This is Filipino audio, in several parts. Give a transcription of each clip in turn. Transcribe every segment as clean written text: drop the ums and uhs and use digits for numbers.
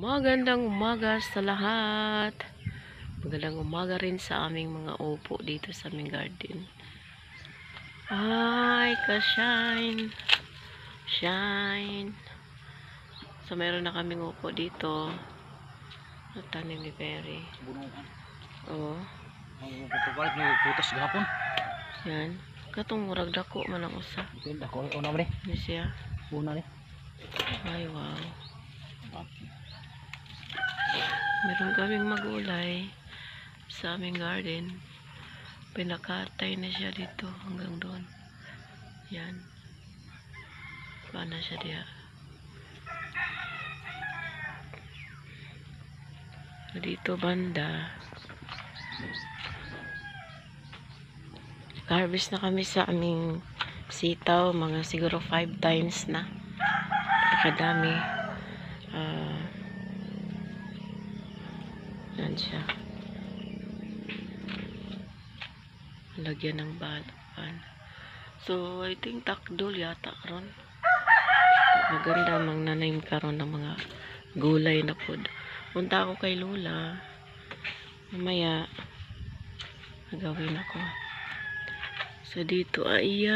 Magandang umaga sa lahat. Magandang umaga rin sa aming mga upo dito sa aming garden. Ay, ka-shine. Shine. So, meron na kaming upo dito. Natanim ni Perry. Bunuan. Oo. Magpupulit ng putas gahapon. Yan. Katong murag dako man ang usa. Pinda ko una mo ni. Ano siya? Una ni. Ay, wow. Meron kaming magulay sa aming garden. Pinakatay na siya dito hanggang doon. Yan. Paano siya diya? Dito banda. Harvest na kami sa aming sitaw. Mga siguro 5 times na. Nakadami. Yan siya. Lagyan ng balapan. So, I think takdol yata karon. Maganda mang nanaim karon ng mga gulay na food. Punta ako kay Lola. Mamaya nagawin ako. So, dito ay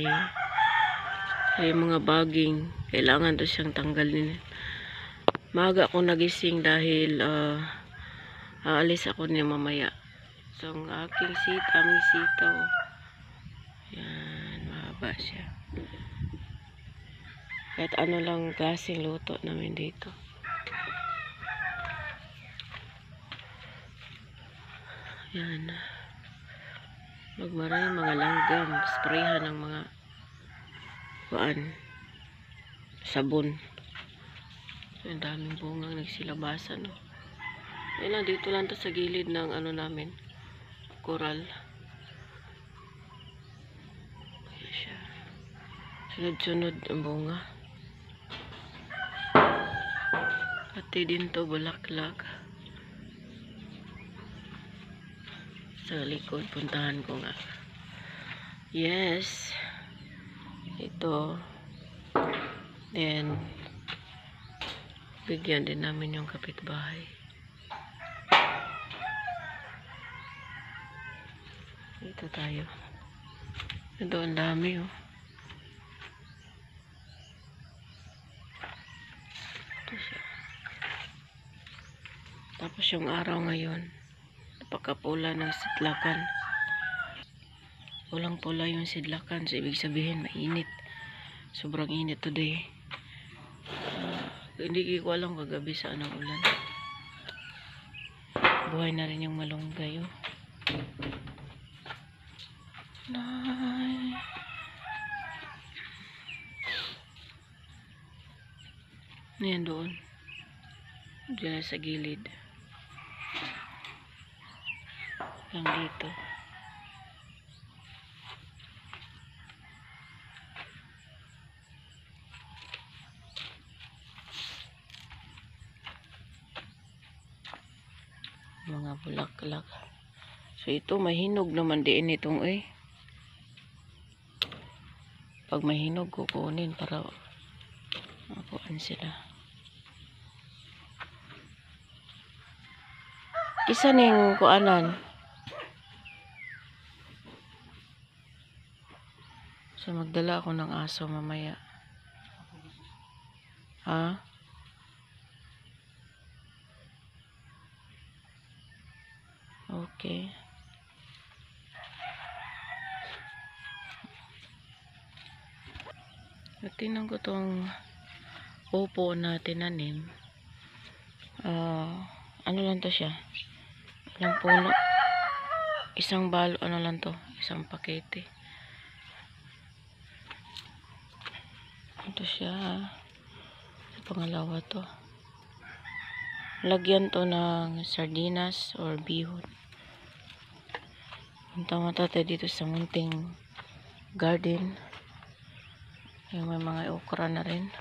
mga baging. Kailangan to siyang tanggalin. Maaga ako nagising dahil aalis ako niya mamaya. So, ang aming sitaw. Yan, mahaba siya. Kahit ano lang klaseng luto namin dito. Yan. Magmaray mga langgam. Sprayhan ng mga sabon. So, yung daming bungang nagsilabasan. No? Ayun lang, dito lang to sa gilid ng namin. Coral. Ayan siya. Sunod-sunod ang bunga. Pati din to bulaklak. Sa likod, puntahan ko nga. Yes. Ito. Then, bigyan din namin yung kapitbahay. Ito tayo. Ito ang dami oh. Ito siya. Tapos yung araw ngayon, napakapula ng sidlakan. Pulang-pula yung sidlakan. So, ibig sabihin, mainit. Sobrang init today. Hindi ko alam kagabi sa anong ulan. Buhay na rin yung malunggay oh. Ayan doon. Diyan sa gilid. Lang dito. Mga bulaklak. So ito mahinog naman din itong pag mahinog kukunin para makuhaan sila. Kisa ning kuanan. So magdala ako ng aso mamaya. Ha? Okay. Tingnan ko tong upo na tinanim. Ano lang to siya? Ilang puno? Isang balo, ano lang to? Isang pakete. Ito siya. Sa pangalawa to. Lagyan to ng sardinas or bihon. Punta tayo dito sa munting garden. Yung may mga okra na rin.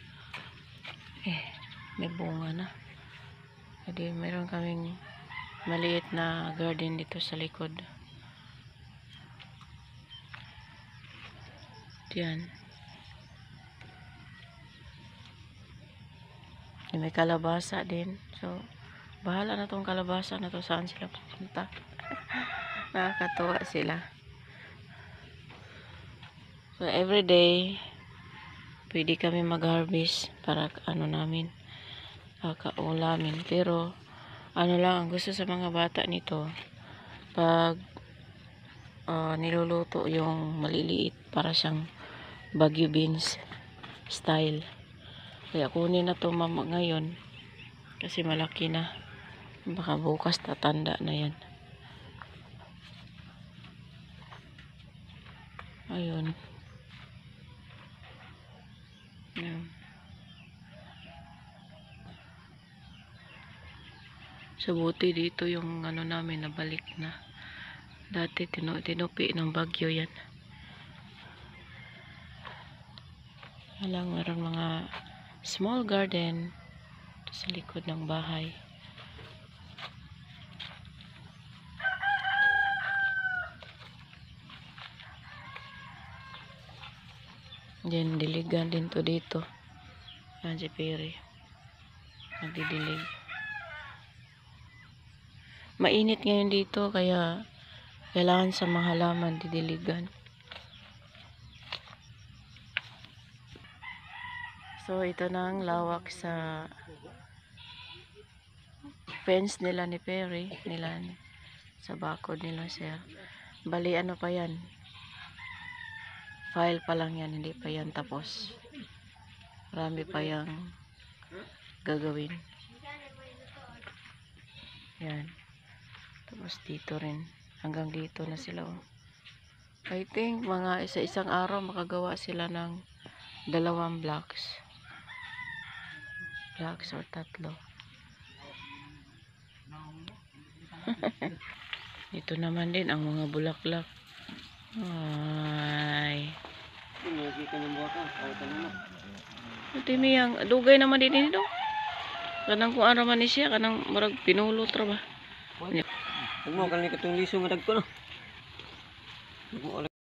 May bunga na. Jadi meron kaming maliit na garden dito sa likod. Diyan. May kalabasa din. So, bahala na tong kalabasa na to saan sila pupunta. Nakakatuwa sila. So, everyday, pwede kami mag-harvest para namin, kaulamin. Pero, lang, ang gusto sa mga bata nito, pag niluluto yung maliliit, para siyang Baguio beans style. Kaya kunin na to mama ngayon kasi malaki na. Baka bukas tatanda na yan. Ayun. Ayan. So buti dito yung namin nabalik na. Dati tinupi ng bagyo yan. Alang meron mga small garden sa likod ng bahay. Then diligan din to dito. Yan si Pere. Nagdidilig. Mainit ngayon dito kaya kailangan sa mga halaman didiligan. So ito na ang lawak sa fence nila ni Perry, sa bakod nila sir. Bali ano pa yan? File pa lang yan, hindi pa yan tapos. Marami pa yang gagawin. Yan. Tapos dito rin. Hanggang dito na sila. Oh. I think mga isang araw makagawa sila ng 2 blocks. Blocks or 3. Dito naman din ang mga bulaklak. Ay. Ito miyang dugay naman din dito. Kanang kung ano man ni siya, kanang murag pinulot ra ba? Huwag mo, kanina katong lisong nga dagko no.